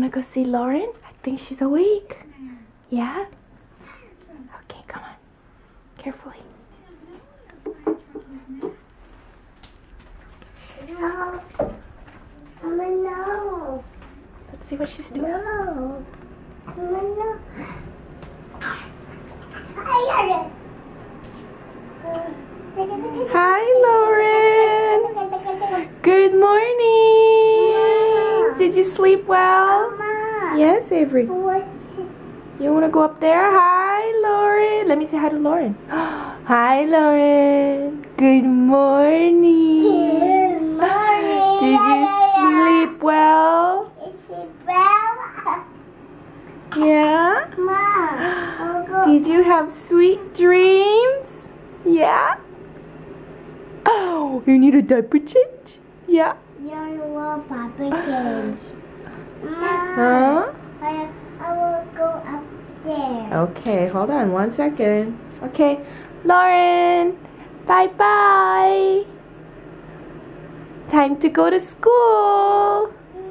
wanna go see Lauren? I think she's awake. Yeah? Okay, come on. Carefully. No. Mama, no. Let's see what she's doing. No. Mama, no. I got it. Hi, Lauren. Good morning. Did you sleep well? Mama. Yes, Avery. What's it? You want to go up there? Hi, Lauren. Let me say hi to Lauren. Hi, Lauren. Good morning. Good morning. Did you sleep well? Is it well? Yeah? Mom, I'll go. Did you have sweet dreams? Yeah? Oh, you need a diaper change? Yeah? You don't want Papa change. Mom, Huh? I will go up there. Okay, hold on 1 second. Okay, Lauren, bye-bye. Time to go to school.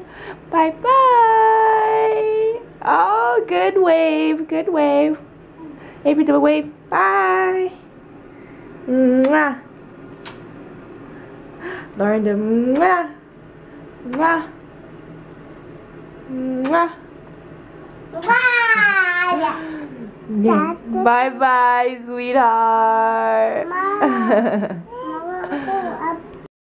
Bye-bye. Oh, good wave, good wave. Avery, do a wave. Bye. Mwah. Lauren, do mwah. Mwah. Mwah. Bye. Bye-bye, sweetheart. Mom.